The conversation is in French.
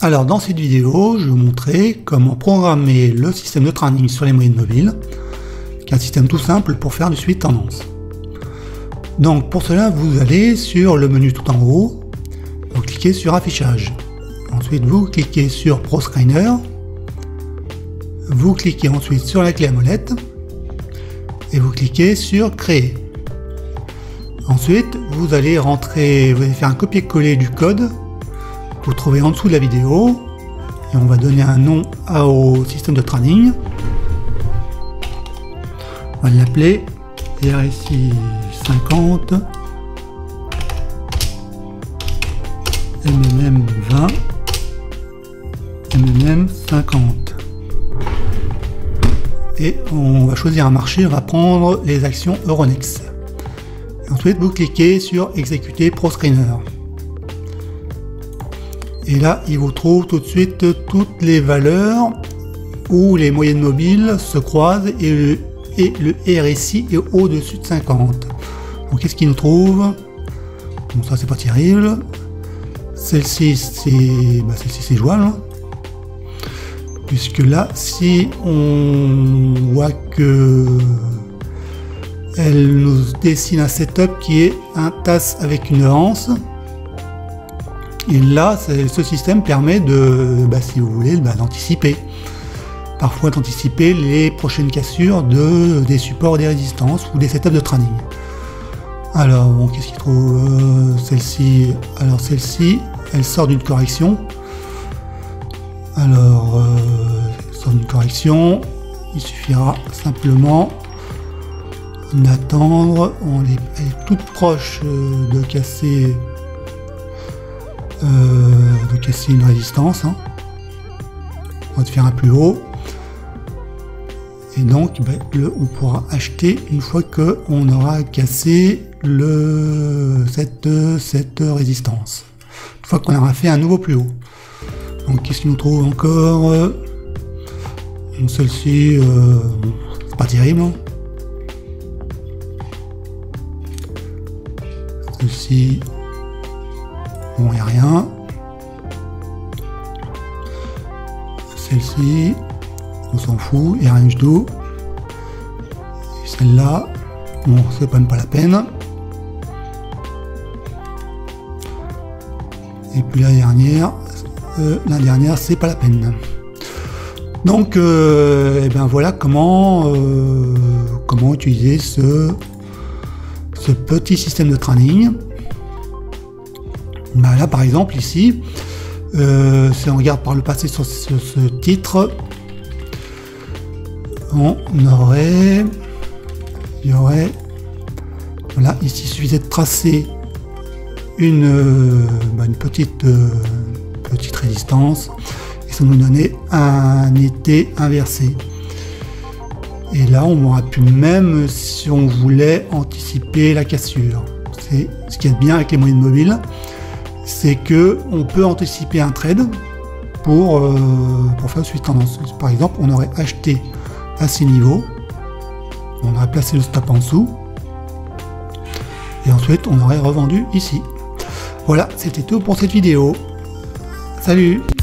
Alors dans cette vidéo, je vais vous montrer comment programmer le système de training sur les moyennes mobiles, qui est un système tout simple pour faire du suivi de tendance. Donc pour cela, vous allez sur le menu tout en haut, vous cliquez sur affichage. Ensuite vous cliquez sur ProScreener, vous cliquez ensuite sur la clé à molette et vous cliquez sur créer. Ensuite vous allez faire un copier-coller du code que vous trouvez en dessous de la vidéo et on va donner un nom au système de training. On va l'appeler RSI 50 MMM 20 MMM 50 et on va choisir un marché, on va prendre les actions Euronext. Et ensuite vous cliquez sur exécuter ProScreener et là il vous trouve tout de suite toutes les valeurs où les moyennes mobiles se croisent et le RSI est au-dessus de 50. Donc qu'est-ce qu'il nous trouve? Bon, ça c'est pas terrible. Celle-ci c'est jouable, hein, puisque là si on voit que elle nous dessine un setup qui est un TAS avec une anse, et là ce système permet de, si vous voulez, d'anticiper. Parfois d'anticiper les prochaines cassures des supports, des résistances ou des setups de training. Alors bon, qu'est-ce qu'il trouve? Celle-ci, alors celle-ci, elle sort d'une correction. Alors, elle sort d'une correction, il suffira simplement d'attendre. Elle est toute proche de casser une résistance. Hein. On va te faire un plus haut. Et donc, on pourra acheter une fois qu'on aura cassé cette résistance. Une fois qu'on aura fait un nouveau plus haut. Donc, qu'est-ce qu'il nous trouve encore? Celle-ci, c'est pas terrible. Hein. Celle-ci, bon, il n'y a rien. Celle-ci, on s'en fout, il n'y a rien du tout. Celle-là, bon, c'est même pas la peine. Et puis la dernière, c'est pas la peine. Donc, voilà comment utiliser ce petit système de training. Là, par exemple, ici, si on regarde par le passé sur ce titre, voilà, ici il suffisait de tracer une petite résistance et ça nous donnait un été inversé. Et là on aurait pu, même si on voulait anticiper la cassure. C'est ce qui est bien avec les moyennes mobiles, c'est que on peut anticiper un trade pour faire le suivi de tendance. Par exemple, on aurait acheté à ces niveaux, on aurait placé le stop en dessous et ensuite on aurait revendu ici. Voilà, c'était tout pour cette vidéo. Salut!